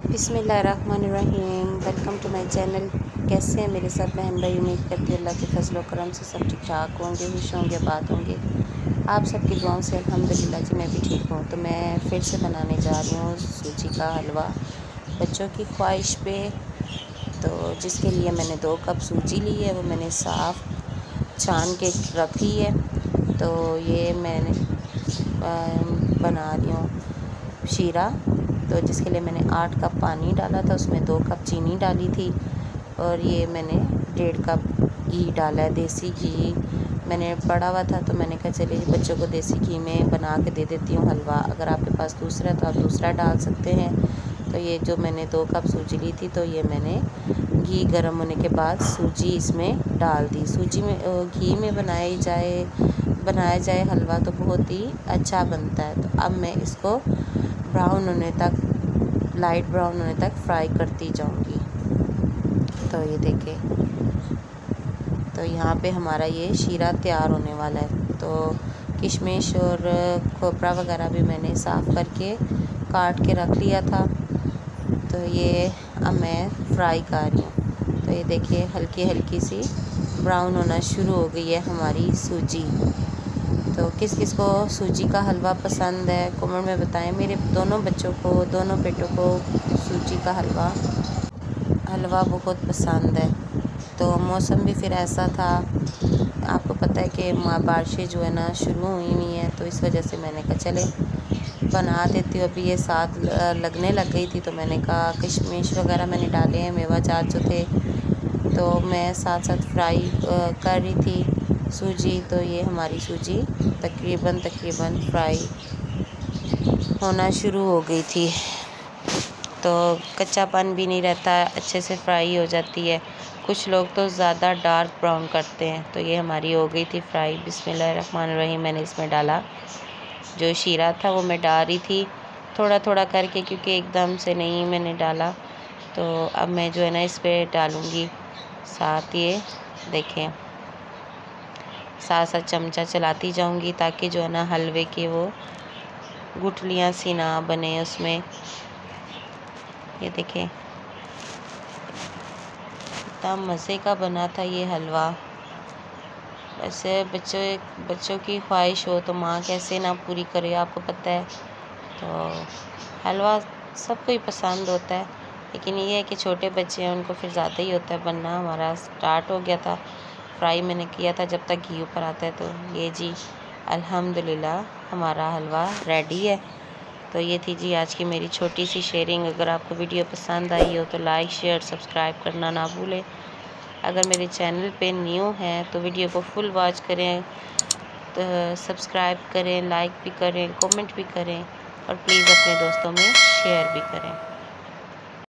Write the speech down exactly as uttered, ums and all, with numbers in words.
बिस्मिल्लाहिर्रहमानिर्रहीम। Welcome to my channel. कैसे हैं मेरे सब बहन भाई? उम्मीद करती हूँ अल्लाह के फजल करम से सब ठीक ठाक होंगे, खुश होंगे, बात होंगे। आप सबकी दुआओं से अल्हम्दुलिल्लाह जी मैं भी ठीक हूँ। तो मैं फिर से बनाने जा रही हूँ सूजी का हलवा बच्चों की ख्वाहिश पे। तो जिसके लिए मैंने दो कप सूजी ली है, वो मैंने साफ़ छान के रख ली है। तो ये मैंने बना रही हूँ शीरा। तो जिसके लिए मैंने आठ कप पानी डाला था, उसमें दो कप चीनी डाली थी और ये मैंने डेढ़ कप घी डाला है। देसी घी मैंने पड़ा हुआ था तो मैंने कहा चलिए बच्चों को देसी घी में बना के दे देती हूँ हलवा। अगर आपके पास दूसरा तो आप दूसरा डाल सकते हैं। तो ये जो मैंने दो कप सूजी ली थी, तो ये मैंने घी गर्म होने के बाद सूजी इसमें डाल दी। सूजी में घी में बनाई जाए बनाया जाए हलवा तो बहुत ही अच्छा बनता है। तो अब मैं इसको ब्राउन होने तक, लाइट ब्राउन होने तक फ्राई करती जाऊंगी। तो ये देखें, तो यहाँ पे हमारा ये शीरा तैयार होने वाला है। तो किशमिश और खोपरा वगैरह भी मैंने साफ़ करके काट के रख लिया था। तो ये अब मैं फ्राई कर रही हूँ। तो ये देखिए हल्की हल्की सी ब्राउन होना शुरू हो गई है हमारी सूजी। तो किस किस को सूजी का हलवा पसंद है कमेंट में बताएं। मेरे दोनों बच्चों को, दोनों बेटों को सूजी का हलवा हलवा बहुत पसंद है। तो मौसम भी फिर ऐसा था, आपको पता है कि बारिशें जो है ना शुरू हुई हुई हैं, तो इस वजह से मैंने कहा चले बना देती हूँ। अभी ये साथ लगने लग गई थी तो मैंने कहा किशमिश वगैरह मैंने डाले हैं, मेवा जात जो थे, तो मैं साथ साथ फ्राई कर रही थी सूजी। तो ये हमारी सूजी तकरीबन तकरीबन फ्राई होना शुरू हो गई थी। तो कच्चापन भी नहीं रहता, अच्छे से फ्राई हो जाती है। कुछ लोग तो ज़्यादा डार्क ब्राउन करते हैं। तो ये हमारी हो गई थी फ्राई। बिस्मिल्लाहिर्रहमानिर्रहीम। मैंने इसमें डाला जो शीरा था, वो मैं डाल रही थी थोड़ा थोड़ा करके, क्योंकि एकदम से नहीं मैंने डाला। तो अब मैं जो है ना इस पर डालूँगी साथ, ये देखें साथ साथ चमचा चलाती जाऊंगी ताकि जो है ना हलवे के वो गुठलियाँ सी ना बने उसमें। ये देखें इतना मज़े का बना था ये हलवा। वैसे बच्चों बच्चों की ख्वाहिश हो तो माँ कैसे ना पूरी करे, आपको पता है। तो हलवा सबको ही पसंद होता है, लेकिन ये है कि छोटे बच्चे हैं उनको फिर ज़्यादा ही होता है बनना। हमारा स्टार्ट हो गया था, फ्राई मैंने किया था जब तक घी ऊपर आता है। तो ये जी अल्हम्दुलिल्लाह हमारा हलवा रेडी है। तो ये थी जी आज की मेरी छोटी सी शेयरिंग। अगर आपको वीडियो पसंद आई हो तो लाइक शेयर सब्सक्राइब करना ना भूलें। अगर मेरे चैनल पे न्यू हैं तो वीडियो को फुल वॉच करें, तो सब्सक्राइब करें, लाइक भी करें, कमेंट भी करें और प्लीज़ अपने दोस्तों में शेयर भी करें।